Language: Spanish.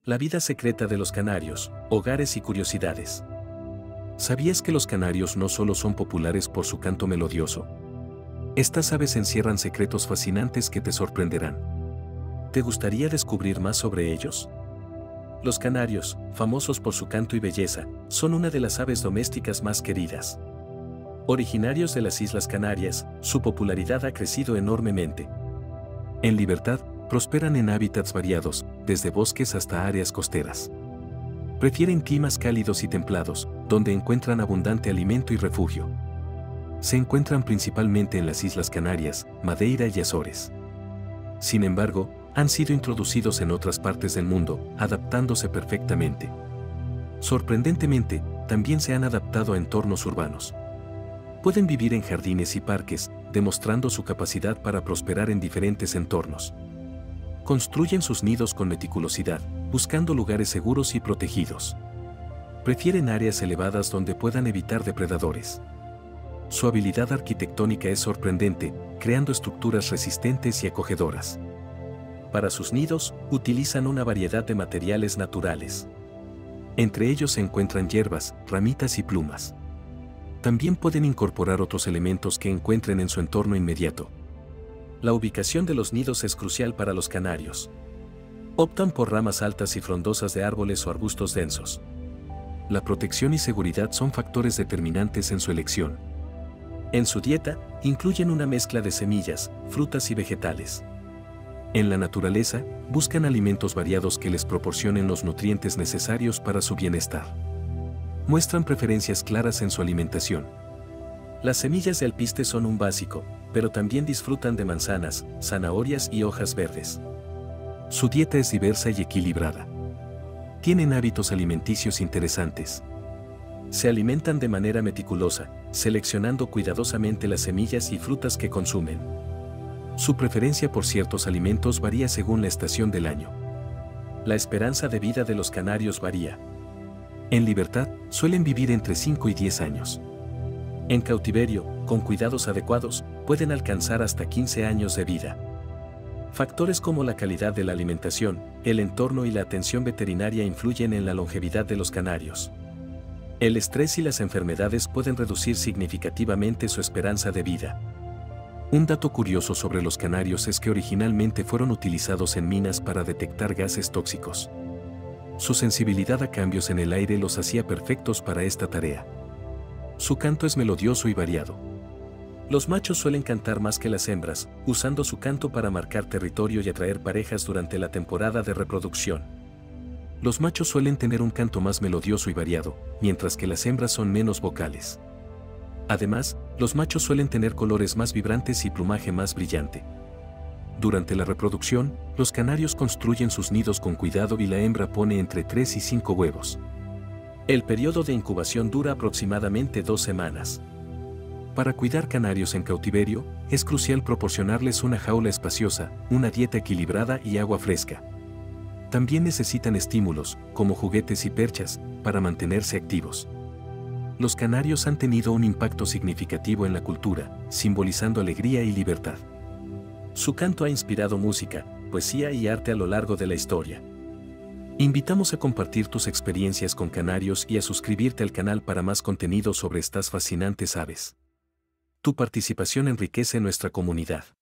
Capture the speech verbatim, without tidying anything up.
La vida secreta de los canarios, hogares y curiosidades. ¿Sabías que los canarios no solo son populares por su canto melodioso? Estas aves encierran secretos fascinantes que te sorprenderán. ¿Te gustaría descubrir más sobre ellos? Los canarios, famosos por su canto y belleza, son una de las aves domésticas más queridas. Originarios de las Islas Canarias, su popularidad ha crecido enormemente. En libertad, prosperan en hábitats variados, desde bosques hasta áreas costeras. Prefieren climas cálidos y templados, donde encuentran abundante alimento y refugio. Se encuentran principalmente en las Islas Canarias, Madeira y Azores. Sin embargo, han sido introducidos en otras partes del mundo, adaptándose perfectamente. Sorprendentemente, también se han adaptado a entornos urbanos. Pueden vivir en jardines y parques, demostrando su capacidad para prosperar en diferentes entornos. Construyen sus nidos con meticulosidad, buscando lugares seguros y protegidos. Prefieren áreas elevadas donde puedan evitar depredadores. Su habilidad arquitectónica es sorprendente, creando estructuras resistentes y acogedoras. Para sus nidos, utilizan una variedad de materiales naturales. Entre ellos se encuentran hierbas, ramitas y plumas. También pueden incorporar otros elementos que encuentren en su entorno inmediato. La ubicación de los nidos es crucial para los canarios. Optan por ramas altas y frondosas de árboles o arbustos densos. La protección y seguridad son factores determinantes en su elección. En su dieta, incluyen una mezcla de semillas, frutas y vegetales. En la naturaleza, buscan alimentos variados que les proporcionen los nutrientes necesarios para su bienestar. Muestran preferencias claras en su alimentación. Las semillas de alpiste son un básico, pero también disfrutan de manzanas, zanahorias y hojas verdes. Su dieta es diversa y equilibrada. Tienen hábitos alimenticios interesantes. Se alimentan de manera meticulosa, seleccionando cuidadosamente las semillas y frutas que consumen. Su preferencia por ciertos alimentos varía según la estación del año. La esperanza de vida de los canarios varía. En libertad, suelen vivir entre cinco y diez años. En cautiverio, con cuidados adecuados, pueden alcanzar hasta quince años de vida. Factores como la calidad de la alimentación, el entorno y la atención veterinaria influyen en la longevidad de los canarios. El estrés y las enfermedades pueden reducir significativamente su esperanza de vida. Un dato curioso sobre los canarios es que originalmente fueron utilizados en minas para detectar gases tóxicos. Su sensibilidad a cambios en el aire los hacía perfectos para esta tarea. Su canto es melodioso y variado. Los machos suelen cantar más que las hembras, usando su canto para marcar territorio y atraer parejas durante la temporada de reproducción. Los machos suelen tener un canto más melodioso y variado, mientras que las hembras son menos vocales. Además, los machos suelen tener colores más vibrantes y plumaje más brillante. Durante la reproducción, los canarios construyen sus nidos con cuidado y la hembra pone entre tres y cinco huevos. El periodo de incubación dura aproximadamente dos semanas. Para cuidar canarios en cautiverio, es crucial proporcionarles una jaula espaciosa, una dieta equilibrada y agua fresca. También necesitan estímulos, como juguetes y perchas, para mantenerse activos. Los canarios han tenido un impacto significativo en la cultura, simbolizando alegría y libertad. Su canto ha inspirado música, poesía y arte a lo largo de la historia. Invitamos a compartir tus experiencias con canarios y a suscribirte al canal para más contenido sobre estas fascinantes aves. Tu participación enriquece nuestra comunidad.